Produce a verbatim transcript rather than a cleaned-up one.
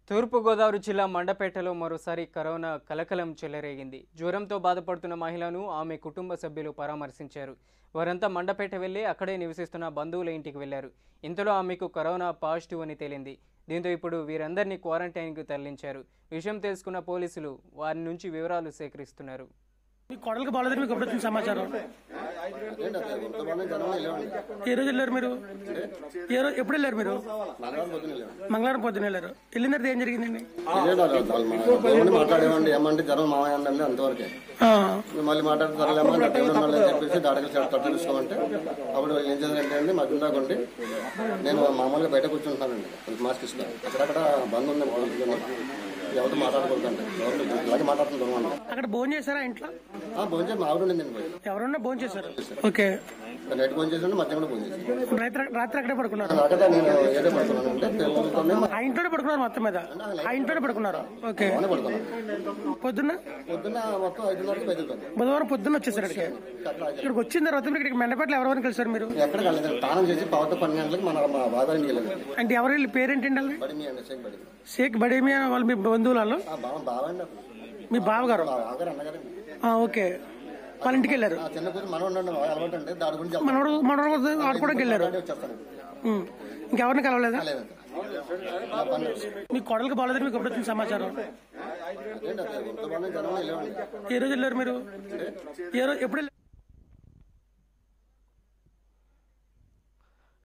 తూర్పు గోదావరి జిల్లా మండపేటలో మరోసారి కరోనా కలకలం చెలరేగింది. జ్వరంతో బాధపడుతున్న మహిళను ఆమె కుటుంబ సభ్యులు పరామర్శించారు. వారంతా మండపేట వెళ్లి అక్కడే నివసిస్తున్న బంధువుల ఇంటికి వెళ్లారు. ఇంతలో ఆమెకు కరోనా పాజిటివ్ అని తేలింది. దీంతో ఇప్పుడు వీరందరినీ క్వారంటైన్కు తరలించారు. విషయం తెలుసుకున్న పోలీసులు వారి నుంచి వివరాలు సేకరిస్తున్నారు. మీ కోడలికి బాగాలేదని మీకు ఎప్పుడు వచ్చిన సమాచారం? ఏ రోజు వెళ్ళారు మీరు? ఏ రోజు ఎప్పుడు వెళ్ళారు మీరు? మంగళవారం పొద్దున వెళ్ళారు. వెళ్ళిన తర్వాత ఏం జరిగిందండి? మాట్లాడేవండి ఏమంటే జ్వరం మామయ్య అండి అంతవరకే. మళ్ళీ మాట్లాడుతారు చెప్పేసి దాడికి తట్టుకోమంటే అప్పుడు ఏం చేయాలంటే అండి మాకు ఉందాకండి నేను మామూలుగా బయట కూర్చుంటున్నానండి మాస్క్ ఇస్తాను. అక్కడక్కడ బంద్ ఉంది ఎవరితో మాట్లాడుకుంటాను ఇలాగే మాట్లాడుతున్నాను. అక్కడ భోజనం చేశారా ఇంట్లో? భోజనం చేసి మా ఆవిడ ఉండింది. ఎవరన్నా భోజనం చేశారు? ఓకే. నైట్ భోజనం చేసాను, మధ్యాహ్నం భోజనం చేశాను. రాత్రి అక్కడే పడుకున్నారు? నేను ఏదో పడుకున్నాను అంటే ఆ ఇంట్లోనే పడుకున్నారు మొత్తం మీద? ఆ ఇంట్లోనే పడుకున్నారు. ఓకే. పొద్దున్న పొద్దున్న మొత్తం ఐదున్నరకు బయలుదేరాను. బుధవారం పొద్దున్న వచ్చేసారు ఇక్కడికి. వచ్చిన తర్వాత ఇక్కడికి మండపేటలో ఎవరెవరిని కలిసారు మీరు? ఎక్కడ కలిసి స్నానం చేసి పవర్ పన్నెండు గంటలకు మన మా బాబాయ్ వెళ్ళాలి. అంటే ఎవరి పేరేంటండి? షేక్ బడేమియా వాళ్ళు మీ బంధువులు? వాళ్ళు మీ బావగారు? ఓకే. వాళ్ళ ఇంటికి వెళ్ళారు. మనోడు మనోడు ఆడుకోవడానికి వెళ్ళారు. ఇంకెవరిని కలవలేదా? మీ కోడలికి బాగాలేదని మీకు ఎప్పుడు వచ్చిన సమాచారం? ఏ రోజు వెళ్ళారు మీరు? ఏ రోజు ఎప్పుడు?